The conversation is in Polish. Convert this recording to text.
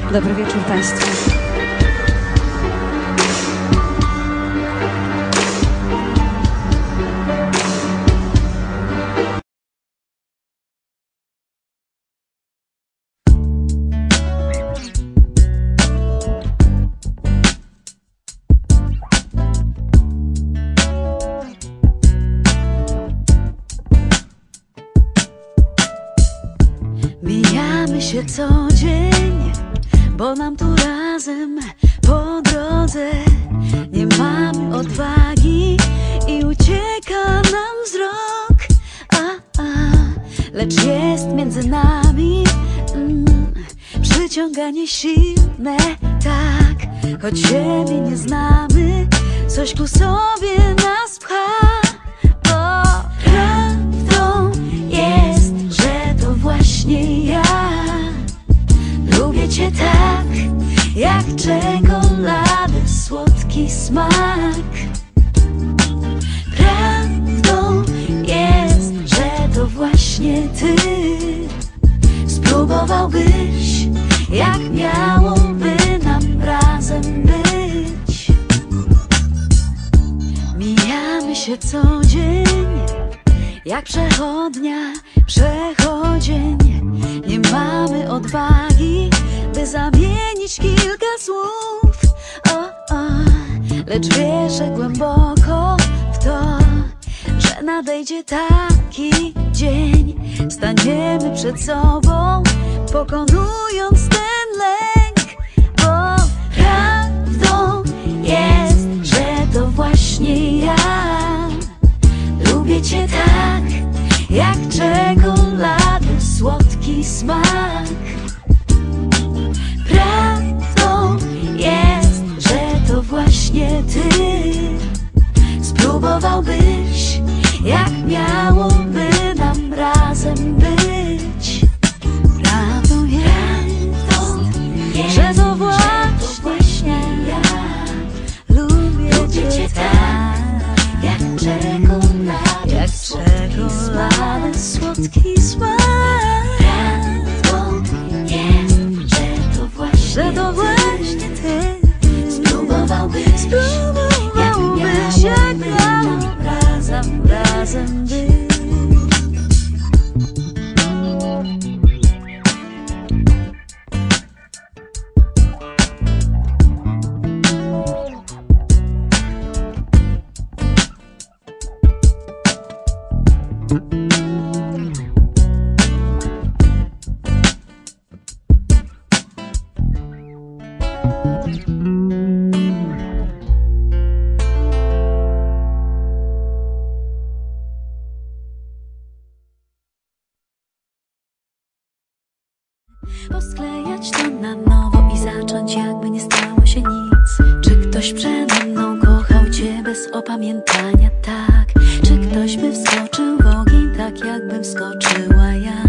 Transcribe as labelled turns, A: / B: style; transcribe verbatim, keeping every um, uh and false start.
A: Dobry wieczór Państwu.
B: Mijamy się co dzień, bo nam tu razem po drodze. Nie mamy odwagi i ucieka nam wzrok, a, a, lecz jest między nami mm, przyciąganie silne, tak. Choć siebie nie znamy, coś ku sobie nas pcha. Bo prawdą jest, że to właśnie ja lubię Cię tak, jak czekolady, słodki smak. Prawdą jest, że to właśnie Ty spróbowałbyś, jak miałoby nam razem być. Mijamy się co dzień, jak przechodnia, przechodzień. Nie mamy odwagi, by zamienić kilka słów, o, o. Lecz wierzę głęboko w to, że nadejdzie taki dzień. Staniemy przed sobą, pokonując ten lęk. Bo prawdą jest, że to właśnie ja lubię Cię tak, jak czekolady, słodki smak. Prawdą jest, że to właśnie Ty spróbowałbyś, jak miałoby nam razem być. Prawdą jest, że to właśnie ja lubię Cię tak, jak czekolady, jak czekolady, słodki smak. Prawdą jest, że to właśnie, że to właśnie Ty spróbowałbyś, spróbowałbyś, jak miało razem, razem być. Posklejać to na nowo i zacząć, jakby nie stało się nic. Czy ktoś przede mną kochał Cię bez opamiętania, tak? Czy ktoś by wskoczył w ogień, tak jakbym wskoczyła ja?